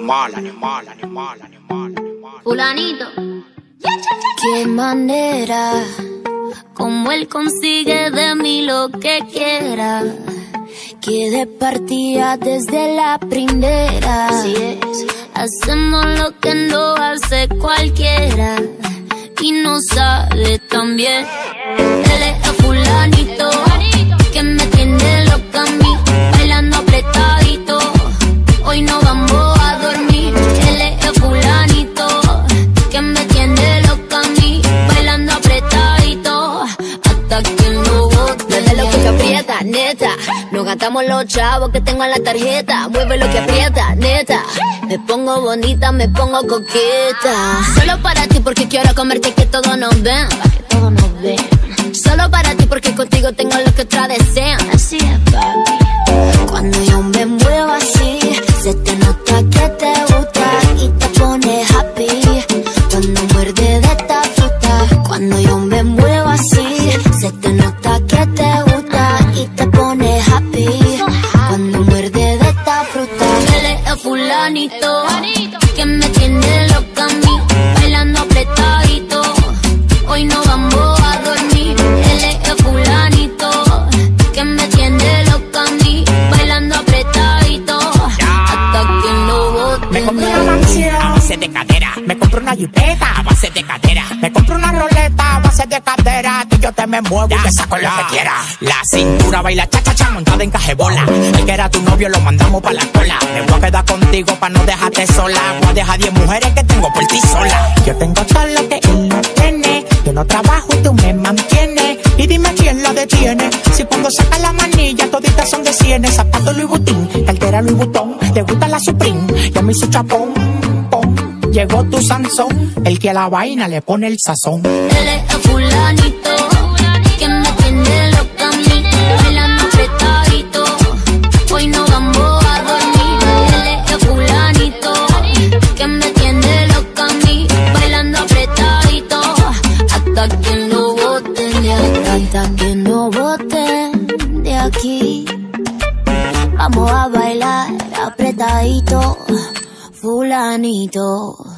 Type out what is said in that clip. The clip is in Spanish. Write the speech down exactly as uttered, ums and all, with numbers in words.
animal, animal, animal, animal, animal. Fulanito. Qué manera, como él consigue de mí lo que quiera. Que de partida desde la primera. Así es. Hacemos lo que no hace cualquiera y nos sale tan bien. Él es el fulanito que me tiene loca a mí, bailando apretadito. Hoy no vamos a dormir. Él es el fulanito que me tiene loca a mí, bailando apretadito hasta que no bote. Desde lo que te aprieta, neta. Nos gastamos los chavos que tengo en la tarjeta. Mueve lo que aprieta, neta. Me pongo bonita, me pongo coqueta. Solo para ti porque quiero comerte y que todos nos ven. Pa' que todos nos ven. Solo para ti porque contigo tengo lo que otras desean. Así es, papi. Cuando yo me muevo así, se te nota que te gusta y te pone happy. Cuando muerde de esta fruta, cuando yo me muevo así, se te nota que te gusta y te pone happy. Cuando muerde de esta fruta. Él es el fulanito que me tiene loca a mí, bailando apretadito. Hoy no vamos a dormir. Él es el fulanito que me tiene loca a mí, bailando apretadito hasta que no bote. Me compro una mansión a base de cadera. Me compro una jipeta a base de cadera. Me compro una roleta a base de cadera. Que yo te me muevo y te saco lo que quiera. La cintura baila cha cha cha montada en cajebola. El que era tu novio lo mandamos pa' la cola. Me voy a quedar contigo pa' no dejarte sola. Voy a dejar diez mujeres que tengo por ti sola. Yo tengo todo lo que él no tiene. Yo no trabajo y tú me mantienes. Y dime quién la detiene. Si cuando saca la manilla toditas son de cienes. Zapatos Louis Vuitton, cartera Louis Vuitton. Te gusta la Supreme, ya me hizo chapón. Pom. Llegó tu Sansón, el que a la vaina le pone el sazón. Él es el fulanito que me tiene loca a mí, bailando apretadito. Hoy no vamos a dormir. Él es el fulanito que me tiene loca a mí, bailando apretadito hasta que no boten de aquí, hasta que no boten de aquí. Vamos a bailar apretadito, fulanito.